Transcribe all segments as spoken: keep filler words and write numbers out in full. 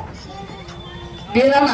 ಬೀರಣ್ಣ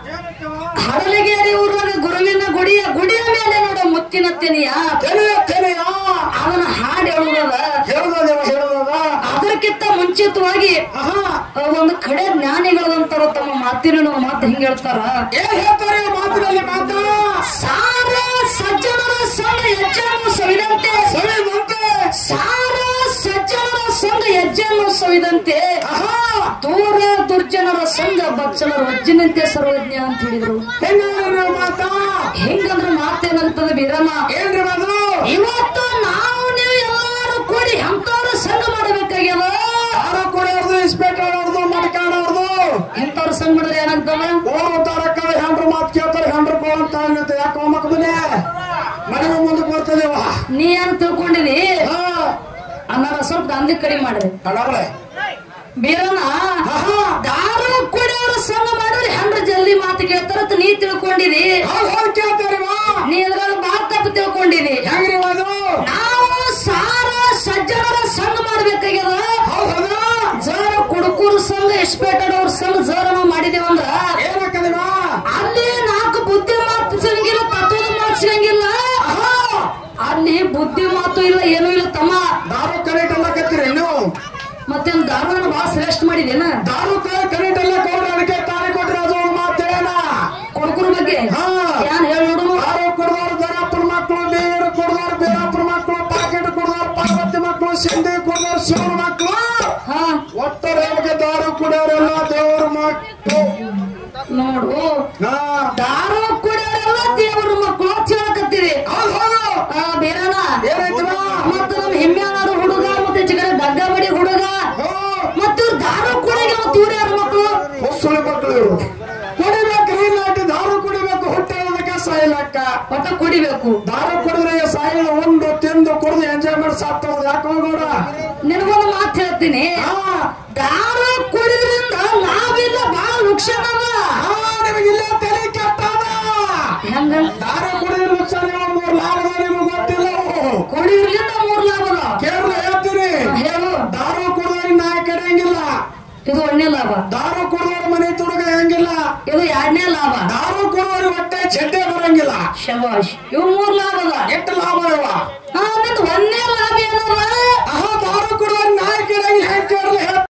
ಹಡಲಗೇರಿ ಊರಾಗ ಗುರುವಿನ ಗುಡಿಯ ಗುಡಿಯ ಮೇಲೆ ನೋಡ ಮುತ್ತಿನ ತೆನೆಯ ತೆನೆಯ ತೆನೆಯ ಅವನ ಹಾಡು ಹೇಳುವುದ ಹೇಳುದ ಹೇಳುದ ಅದಕ್ಕಿಂತ ಮುಂಚಿತವಾಗಿ ಒಂದು ಕಡೆ ಜ್ಞಾನಿಗಳಂತಾರ ತಮ್ಮ ಮಾತಿನ ಮಾತು ಹಿಂಗ ಹೇಳ್ತಾರ. ಏನ್ ಹೇಳ್ತಾರೆ ಮಾತಿನಲ್ಲಿ ಮಾತು? ಸಾರ ಸಜ್ಜನರ ಸಂಘ ಹೆಜ್ಜೆಯನ್ನು ಸವಿದಂತೆ ಸವಿದಂತೆ ಸಾರ ಸಜ್ಜನರ ಸಂಘ ಹೆಜ್ಜೆಯನ್ನು ಸವಿದಂತೆ ದೂರ ದುರ್ಜನರ ಸಂಘ ಬಚ್ಚಲರ ವಜ್ಜಿನಂತೆ ಸರ್ವಜ್ಞ ಅಂತ ಹೇಳಿದ್ರು. ಹೆಂಗ ಮಾತಾ? ಹೆಂಗಂದ್ರ ಮಾತೇನಾಗ್ತದೆ ಬೀರಮ್ಮ? ಏನ್ರಿ ಮಾತು? ಇವತ್ತು ನಾವು ನೀವು ಎಲ್ಲಾರು ಕೂಡಿ ಎಂತವ್ರ ಸಂಘ ಮಾಡಬೇಕಾಗ್ಯದ. ಯಾರ ಕುಡಿಯೋರ್ದು ಇಸ್ಪೆಕ್ಟರ್ ಅವ್ರದು ಮಡ್ಕಾಣವ್ರದು ಎಂತವ್ರ ಸಂಘ ಮಾಡಿದ್ರೆ ಏನಾಗ್ತದ? ಓರು ತಾರಕ ಹೆಂಡ್ರು ಮಾತು ಕೇಳ್ತಾರೆ ಹೆಂಡ್ರು ಕೋ ಅಂತ ಅನ್ನತ್ತೆ. ಯಾಕೆ ಮಕ್ಕಳೇ ಮನೆಗೆ ಮುಂದಕ್ಕೆ ಬರ್ತದೇವ. ನೀ ಏನ್ ತಿಳ್ಕೊಂಡಿದಿ? ಅನ್ನಾರ ಸ್ವಲ್ಪ ದಂಧೆ ಕಡಿಮೆ ಮಾಡ್ರಿ ಕಡವ್ರೆ ಬೀರಣ್ಣ. ದಾರು ಕುಡಿಯೋರ ಸಂಘ ಮಾಡಿದ್ರೆ ಹೆಂಡ್ರ ಜಲ್ದಿ ಮಾತು ಕೇಳ್ತಾರ ನೀ ತಿಳ್ಕೊಂಡಿದಿ. ಕೇಳ್ತಾರೆ ನೀ ಅದ್ರಲ್ಲಿ ಬಾಳ ತಪ್ಪು ತಿಳ್ಕೊಂಡಿದಿ. ಹೆಂಗ್ರಿ ಅದು? ನಾವು ಸಾರ ಸಜ್ಜನರ ಸಂಘ ಮಾಡ್ಬೇಕಾಗ್ಯದ. ಜರ ಕುಡುಕೂರು ಸಂಘ ಇಸ್ಪೇಟೆಡವ್ರ ಸಂಘ ಜರ ನಾವು ಮಾಡಿದೇವಂದ್ರ ಏನಾಕದಿವ ಅಲ್ಲಿ ನಾಲ್ಕು ಬುದ್ಧಿ ಮಾತು ಸಿಗಂಗಿಲ್ಲ, ತತ್ವದ ಮಾತು ಸಿಗಂಗಿಲ್ಲ. ಅಲ್ಲಿ ಬುದ್ಧಿ ಮಾತು ಇಲ್ಲ, ಏನೂ ಇಲ್ಲ ತಮ್ಮ. ದಾರು ಕರೆಕ್ಟ್ ಎಲ್ಲ ಕತ್ತೀರಿ ನೀವು? ಮತ್ತೇನ್ ದಾರುನ ಬಹಳ ಶ್ರೇಷ್ಠ ಮಾಡಿದೇನ? ದಾರು ಕರೆಕ್ಟ್ ಎಲ್ಲ ಕೊಡ್ರಿ. ಅದಕ್ಕೆ ತಾಳಿ ಕೊಟ್ರಿ ಅದು ಮಾತು ಹೇಳ ಕುಡುಕೂರು ಬಗ್ಗೆ ಏನ್ ಹೇಳಿ ನೋಡು. ದಾರು ಕುಡ್ದವ್ರು ದರಪ್ಪನ ಮಕ್ಕಳು, ಬೇರು ಕುಡ್ದವ್ರು ಬೇರಪ್ಪನ ಮಕ್ಕಳು, ಪಾಕೆಟ್ ಕುಡ್ದವ್ರು ಪಾರ್ವತಿ ಮಕ್ಕಳು, ಸಿಂಧಿ ಕುಡ್ದವ್ರು ಶಿವನ ಮಕ್ಕಳು. ಹಾ ಒಟ್ಟಾರೆ ನಮಗೆ ದಾರು ಕುಡಿಯೋರೆಲ್ಲ ದೇವ್ರ ಮಕ್ಕಳು. ನೋಡು, ಹಾ ದಾರು ಕುಡಿಯೋರೆಲ್ಲ ದೇವರ ಮಕ್ಕಳು ಹೇಳಕತ್ತೀರಿ. ಬೇರಣ ಏನಾಯ್ತವ? ಮತ್ತ ನಮ್ ಹೆಮ್ಮೆನಾಡು ಹುಡುಗ ಮತ್ತೆ ಚಿಕ್ಕ ಡಗ್ಗ ಬಡಿ ಹುಡುಗ ಮತ್ತು ದಾರು ಕುಡಿಗೆ ಮತ್ತು ಇವ್ರು ಯಾರ ಮಕ್ಕಳು? ಹೊಸುಳಿ ಮಕ್ಕಳು ಇವರು. ಕುಡಿಬೇಕ್ರಿ ನಾಟಿ ದಾರು ಕುಡಿಬೇಕು. ಹುಟ್ಟೋದಕ್ಕೆ ಸಾಯಿಲಕ್ಕ ಒಟ್ಟ ಕುಡಿಬೇಕು. ದಾರು ಕುಡಿದ್ರೆ ಸಾಯಿಲ್ಲ. ಉಂಡು ತಿಂದು ಕುಡಿದು ಎಂಜಾಯ್ ಮಾಡಿ ಸಾಕ್ತವ್ರು. ಯಾಕೆ ಹೋಗೋಣ? ನಿನಗೊಂದು ಮಾತು ಹೇಳ್ತೀನಿ. ದಾರು ಕುಡಿದ್ರಿಂದ ನಾವಿಲ್ಲ ಬಹಳ ನುಕ್ಸಾನ ಅದ. ನಿಮಗೆ ಇಲ್ಲ ತಲೆ ಕೆಟ್ಟದ. ಹೆಂಗ? ದಾರು ಕುಡಿದ್ರೆ ನುಕ್ಸಾನ ಮೂರು ಲಾಭ ನಿಮಗೆ ಗೊತ್ತಿಲ್ಲ. ಕುಡಿಯೋದ್ರಿಂದ ಮೂರ್ ಲಾಭ ಅದ. ಕೇರಳ ಹೇಳ್ತೀನಿ. ಹೇಳು. ದಾರು ಕುಡಿದ್ರೆ ನಾಯಿ ಕಡೆಯಂಗಿಲ್ಲ. ಇದು ಒಂದನೇ ಲಾಭ. ದಾರು ಕುಡಿದವ್ರ ಮನೆ ತುಡುಗ ಹೆಂಗಿಲ್ಲ. ಇದು ಎರಡನೇ ಲಾಭ. ದಾರು ಕುಡಿದವ್ರ ಹೊಟ್ಟೆ ಚೆಡ್ಡೆ ಬರಂಗಿಲ್ಲ. ಶಬಾಷ್. ಇವು ಮೂರ್ ಲಾಭ ಅದ. ಎಷ್ಟು ಲಾಭ ಇವ? ಹಾ, ನಿಂದು ಒಂದನೇ ಲಾಭ ಏನದ? ಆಹಾ ದಾರು ಕುಡಿದವ್ರ ನಾಯಿ ಕಡೆಯಂಗಿಲ್ಲ. ಹೆಂಗ್ ಕೇರಳ